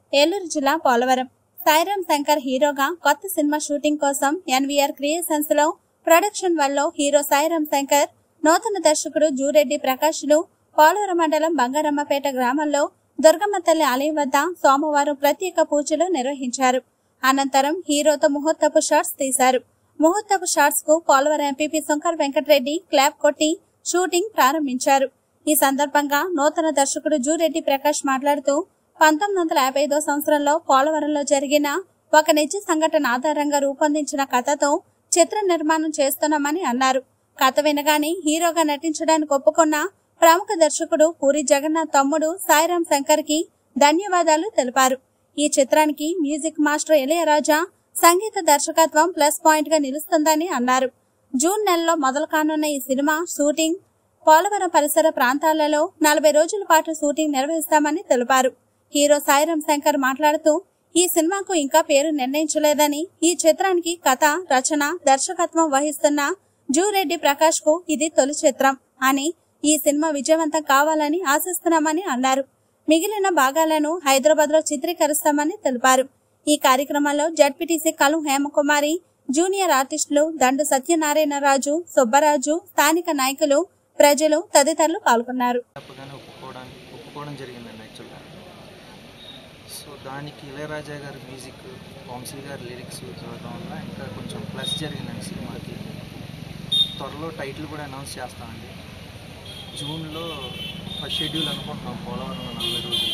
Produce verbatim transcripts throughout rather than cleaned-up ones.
ఏలూరు జిల్లా పోలవరం. సాయిరాం శంకర్ హీరోగా కొత్త సినిమా షూటింగ్ కోసం ఎన్వీఆర్ క్రియేషన్స్ లో ప్రొడక్షన్ వల్ల హీరో సాయిరాం శంకర్, నూతన దర్శకుడు జూరెడ్డి ప్రకాష్ లు పోలవరం మండలం బంగారమ్మపేట గ్రామంలో దుర్గమ్మ తల్లి ఆలయం వద్ద సోమవారం ప్రత్యేక పూజలు నిర్వహించారు. అనంతరం హీరోతో ముహూర్తపు షాట్స్ తీశారు. ముహూర్తపు షాట్స్ కు పోలవరం ఎంపీపీ శంకర్ వెంకటరెడ్డి క్లాప్ కొట్టి షూటింగ్ ప్రారంభించారు. ఈ సందర్భంగా నూతన దర్శకుడు జూరెడ్డి ప్రకాష్ మాట్లాడుతూ పంతొమ్మిది వందల యాభై ఐదో సంవత్సరంలో పోలవరంలో జరిగిన ఒక నిజ సంఘటన ఆధారంగా రూపొందించిన కథతో చిత్ర నిర్మాణం చేస్తున్నామని అన్నారు. కథ వినగానే హీరోగా నటించడానికి ఒప్పుకున్న ప్రముఖ దర్శకుడు పూరి జగన్నాథ్ తమ్ముడు సాయిరాం శంకర్ కి ధన్యవాదాలు తెలిపారు. ఈ చిత్రానికి మ్యూజిక్ మాస్టర్ ఇళయరాజా సంగీత దర్శకత్వం ప్లస్ పాయింట్ గా నిలుస్తుందని అన్నారు. జూన్ నెలలో మొదలు కానున్న ఈ సినిమా షూటింగ్ పోలవరం పరిసర ప్రాంతాలలో నలభై రోజుల పాటు షూటింగ్ నిర్వహిస్తామని తెలిపారు. హీరో సాయిరాం శంకర్ మాట్లాడుతూ ఈ సినిమాకు ఇంకా పేరు నిర్ణయించలేదని, ఈ చిత్రానికి కథ, రచన, దర్శకత్వం వహిస్తున్న జూరెడ్డి ప్రకాష్ కు ఇది తొలి చిత్రం అని, ఈ సినిమా విజయవంతం కావాలని ఆశిస్తున్నామని అన్నారు. మిగిలిన భాగాలను హైదరాబాద్ లో చిత్రీకరిస్తామని తెలిపారు. ఈ కార్యక్రమంలో జడ్పీటీసీ కలు హేమకుమారి, జూనియర్ ఆర్టిస్టులు దండు సత్యనారాయణరాజు, సుబ్బరాజు, స్థానిక నాయకులు, ప్రజలు తదితరులు పాల్గొన్నారు. సో దానికి ఇళయరాజా గారి మ్యూజిక్, వంశీ గారి లిరిక్స్ చదవడం వల్ల ఇంకా కొంచెం ప్లస్ జరిగిందండి సినిమాకి. త్వరలో టైటిల్ కూడా అనౌన్స్ చేస్తామండి. జూన్లో ఫస్ట్ షెడ్యూల్ అనుకుంటున్నాం పోలవరంలో నలభై రోజులు.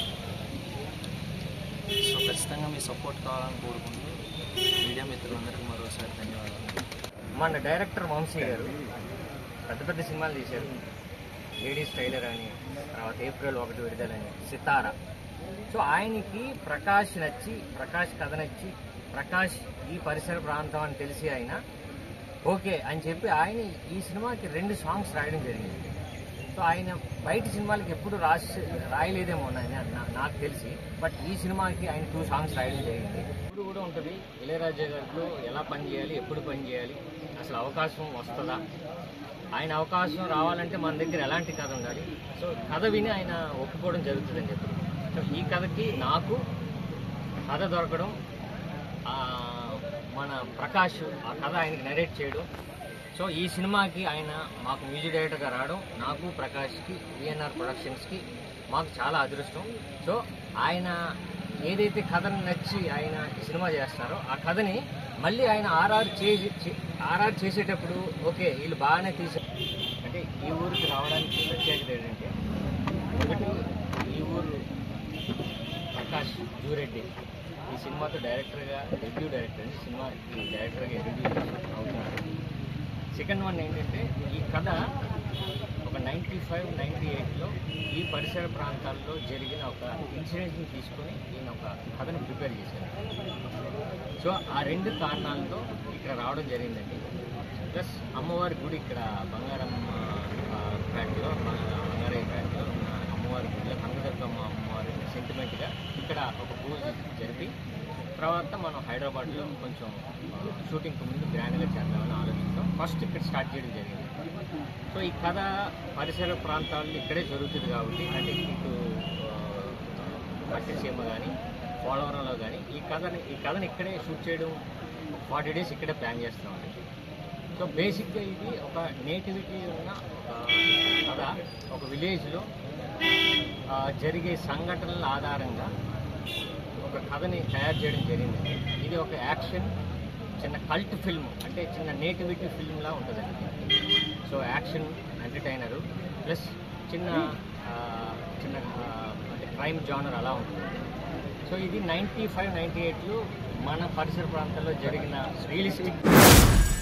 సో ఖచ్చితంగా మీ సపోర్ట్ కావాలని కోరుకుంటూ మీడియా మిత్రులందరికీ మరోసారి ధన్యవాదాలు. మన డైరెక్టర్ వంశీ గారు పెద్ద పెద్ద సినిమాలు తీశారు. లేడీస్ టైలర్ అని, తర్వాత ఏప్రిల్ ఒకటి విడుదలని, సితారా. సో ఆయనకి ప్రకాష్ నచ్చి, ప్రకాష్ కథ నచ్చి, ప్రకాష్ ఈ పరిసర ప్రాంతం అని తెలిసి ఆయన ఓకే అని చెప్పి ఆయన ఈ సినిమాకి రెండు సాంగ్స్ రాయడం జరిగింది. సో ఆయన బయట సినిమాలకి ఎప్పుడు రాసి రాయలేదేమో నాకు తెలిసి, బట్ ఈ సినిమాకి ఆయన టూ సాంగ్స్ రాయడం జరిగింది. ఇప్పుడు కూడా ఉంటుంది ఇళయరాజా గారిలో ఎలా పని చేయాలి, ఎప్పుడు పని చేయాలి, అసలు అవకాశం వస్తుందా, ఆయన అవకాశం రావాలంటే మన దగ్గర ఎలాంటి కథ ఉండాలి. సో కథ విని ఆయన ఒప్పుకోవడం జరుగుతుందని చెప్పి, సో ఈ కథకి నాకు కథ దొరకడం, మన ప్రకాష్ ఆ కథ ఆయనకి నరేట్ చేయడం, సో ఈ సినిమాకి ఆయన మాకు మ్యూజిక్ డైరెక్టర్గా రావడం, నాకు ప్రకాష్కి, విఎన్ఆర్ ప్రొడక్షన్స్కి మాకు చాలా అదృష్టం. సో ఆయన ఏదైతే కథను నచ్చి ఆయన సినిమా చేస్తారో ఆ కథని మళ్ళీ ఆయన ఆర్ఆర్ చేసి ఆర్ఆర్ చేసేటప్పుడు ఓకే వీళ్ళు బాగానే తీసారు అంటే, ఈ ఊరికి రావడానికి ప్రత్యేకత ఏంటంటే, ఒకటి ఈ ఊరు ప్రకాష్ జూరెడ్డి ఈ సినిమాతో డైరెక్టర్గా రివ్యూ డైరెక్టర్ అండి, సినిమాకి డైరెక్టర్గా రివ్యూ అవుతున్నారు. సెకండ్ వన్ ఏంటంటే, ఈ కథ ఒక నైంటీ ఫైవ్ నైంటీ ఎయిట్లో ఈ పరిసర ప్రాంతాల్లో జరిగిన ఒక ఇన్సిడెంట్ని తీసుకొని ఈయన ఒక కథను ప్రిపేర్ చేశారు. సో ఆ రెండు కారణాలతో ఇక్కడ రావడం జరిగిందండి. ప్లస్ అమ్మవారి గుడి ఇక్కడ బంగారమ్మ పేటలో, బంగారయ్య పేటలో అమ్మవారి గుడిలో కనకదుర్గమ్మ అమ్మవారి సెంటిమెంట్గా ఇక్కడ ఒక పూజ జరిపి తర్వాత మనం హైదరాబాద్లో కొంచెం షూటింగ్కి ముందు గ్రాండ్గా చేద్దామని ఆలోచిస్తాం. ఫస్ట్ ఇక్కడ స్టార్ట్ చేయడం జరిగింది. సో ఈ కథ పరిసర ప్రాంతాల్లో ఇక్కడే జరుగుతుంది కాబట్టి, అంటే ఇటు పట్టిసీమ కానీ పోలవరంలో కానీ ఈ కథని ఈ కథని ఇక్కడే షూట్ చేయడం ఫార్టీ డేస్ ఇక్కడే ప్లాన్ చేస్తామండి. సో బేసిక్గా ఇది ఒక నేటివిటీ ఉన్న ఒక కథ, ఒక విలేజ్లో జరిగే సంఘటనల ఆధారంగా ఒక కథని తయారు చేయడం జరిగింది. ఇది ఒక యాక్షన్ చిన్న కల్ట్ ఫిల్మ్, అంటే చిన్న నేటివిటీ ఫిల్మ్లా ఉంటుందండి. సో యాక్షన్ ఎంటర్టైనరు ప్లస్ చిన్న చిన్న అంటే క్రైమ్ జానర్ అలా ఉంటుంది. సో ఇది నైంటీ ఫైవ్ నైంటీ ఎయిట్లో మన పరిసర ప్రాంతాల్లో జరిగిన రియలిస్టిక్